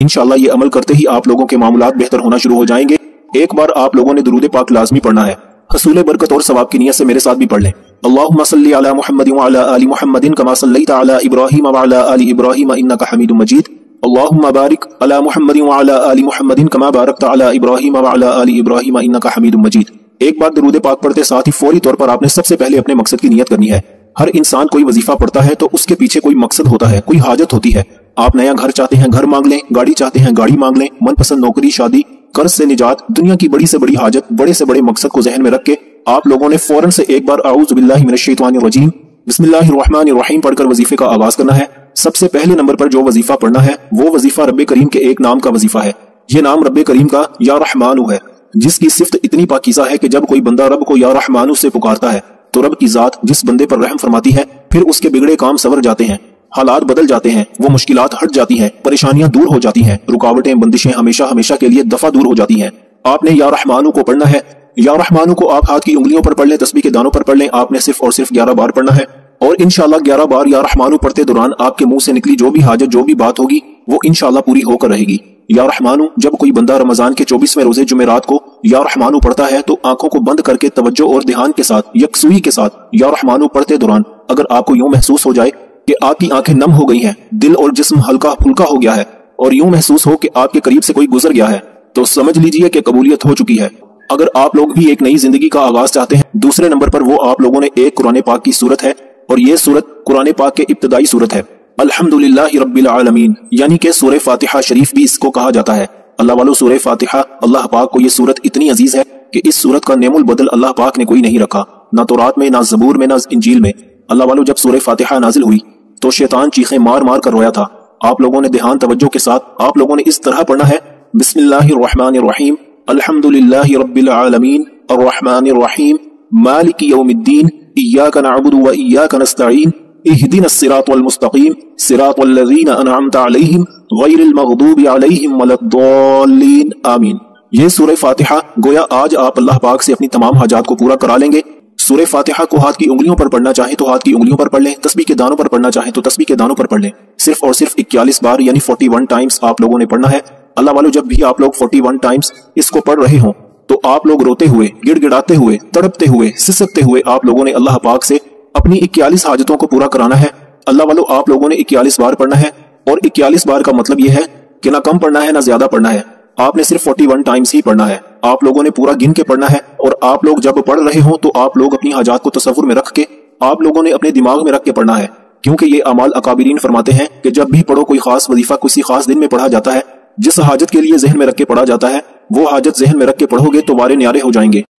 इंशाअल्लाह ये अमल करते ही आप लोगों के मामलात बेहतर होना शुरू हो जाएंगे। एक बार आप लोगों ने दुरूद पाक लाजमी पढ़ना है, हसूल बरकत और सवाब की नियत से मेरे साथ भी पढ़ लें। अल्लाहुम्मा सल्ली अला मुहम्मदिन व अला आलि मुहम्मदिन कमा सल्लैता अला इब्राहीम व अला आलि इब्राहीम इन्नका हमीदुम मजीद। अल्लाहुम्मा बारिक अला मुहम्मदिन व अला आलि मुहम्मदिन कमा बारकता अला इब्राहीम व अला आलि इब्राहीम इन्नका हमीदुम मजीद। एक बार दुरूद पाक पढ़ते साथ ही फौरी तौर पर आपने सबसे पहले अपने मकसद की नियत करनी है। हर इंसान कोई वजीफा पढ़ता है तो उसके पीछे कोई मकसद होता है, कोई हाजत होती है। आप नया घर चाहते हैं, घर मांग लें, गाड़ी चाहते हैं, गाड़ी मांग लें, मनपसंद नौकरी, शादी, कर्ज से निजात, दुनिया की बड़ी से बड़ी हाजत, बड़े से बड़े मकसद को जहन में रख के आप लोगों ने फौरन से एक बार आऊज़ु बिल्लाहि मिनश शैतानिर रजीम बिस्मिल्लाहिर्रहमानिर रहीम पढ़कर वजीफे का आगाज करना है। सबसे पहले नंबर पर जो वजीफा पढ़ना है वो वजीफा रब्बे करीम के एक नाम का वजीफा है। ये नाम रब्बे करीम का या रहमानु है, जिसकी सिफ्त इतनी पाकीज़ा है कि जब कोई बंदा रब को या रहमानु से पुकारता है तो रब की जात जिस बंदे पर रहम फरमाती है, फिर उसके बिगड़े काम सवर जाते हैं, हालात बदल जाते हैं, वो मुश्किलात हट जाती हैं, परेशानियां दूर हो जाती हैं, रुकावटें बंदिशें हमेशा हमेशा के लिए दफा दूर हो जाती हैं। आपने या रहमानु को पढ़ना है। या रहमानु को आप हाथ की उंगलियों पर पढ़ लें, तस्बीह के दानों पर पढ़ लें। आपने सिर्फ और सिर्फ 11 बार पढ़ना है और इंशाअल्लाह 11 बार या रहमानु पढ़ते दौरान आपके मुंह से निकली जो भी हाजत, जो भी बात होगी वो इंशाअल्लाह पूरी होकर रहेगी। या रहमानु जब कोई बंदा रमजान के 24वें रोजे जुमेरात को या रहमानु पढ़ता है तो आंखों को बंद करके तवज्जो और ध्यान के साथ, यकसुई के साथ या रहमानु पढ़ते दौरान अगर आपको यूं महसूस हो जाए कि आपकी आंखें नम हो गई हैं, दिल और जिस्म हल्का फुल्का हो गया है और यूं महसूस हो कि आपके करीब से कोई गुजर गया है, तो समझ लीजिए कि कबूलियत हो चुकी है। अगर आप लोग भी एक नई जिंदगी का आगाज चाहते हैं, दूसरे नंबर पर वो आप लोगों ने एक कुरान पाक की सूरत है और ये सूरत कुरान पाक के इब्तदाई सूरत है। अल्हम्दुलिल्लाहि रब्बिल आलमीन यानी कि सूरह फातिहा शरीफ भी इसको कहा जाता है। अल्लाह वालों, सूरह फातिहा अल्लाह पाक को ये सूरत इतनी अजीज है कि इस सूरत का नेमुल बदल अल्लाह पाक ने कोई नहीं रखा, ना तौरात में, ना ज़बूर में, ना इंजील में। अल्लाह वालों, जब सूरह फातिहा नाजिल हुई तो शैतान चीखें मार मार कर रोया था। आप लोगों ने ध्यान तवज्जो के साथ आप लोगों ने इस तरह पढ़ना है, बिस्मिल्लाहिर्रहमानिर्रहीम अल्हम्दुलिल्लाहि रब्बिल आलमीन अर्रहमानिर रहीम मालिकि यौमिद्दीन इय्याका नअबुदु व इय्याका नस्तईन इहदिनस सिरातल मुस्तकीम सिरातल लज़ीना अनअमता अलैहिम गैरिल मग़दूबि अलैहिम वलद्दाल्लीन आमीन। ये सूरह फातिहा गोया आज आप अल्लाह पाक से अपनी तमाम हाजात को पूरा करा लेंगे। सूरह फातिहा को हाथ की उंगलियों पर पढ़ना चाहे तो हाथ की उंगलियों पर पढ़ लें, तस्बीह के दानों पर पढ़ना चाहे तो तस्बीह के दानों पर पढ़ लें। सिर्फ और सिर्फ 41 बार यानी 41 टाइम्स आप लोगों ने पढ़ना है। अल्लाह वालों, जब भी आप लोग 41 टाइम्स इसको पढ़ रहे हों तो आप लोग रोते हुए, गिड़गिड़ाते हुए, तड़पते हुए, सिसकते हुए आप लोगों ने अल्लाह पाक से अपनी 41 हाजतों को पूरा कराना है। अल्लाह वालों, आप लोगों ने 41 बार पढ़ना है और 41 बार का मतलब यह है कि ना कम पढ़ना है ना ज्यादा पढ़ना है, आपने सिर्फ 41 टाइम्स ही पढ़ना है। आप लोगों ने पूरा गिन के पढ़ना है और आप लोग जब पढ़ रहे हो तो आप लोग अपनी हाजात को तसव्वुर में रख के आप लोगों ने अपने दिमाग में रख के पढ़ना है, क्योंकि ये अमाल अकाबिरीन फरमाते हैं कि जब भी पढ़ो कोई खास वजीफा किसी खास दिन में पढ़ा जाता है, जिस हाजत के लिए जहन में रख के पढ़ा जाता है वो हाजत जहन में रख के पढ़ोगे तो वारे न्यारे हो जाएंगे।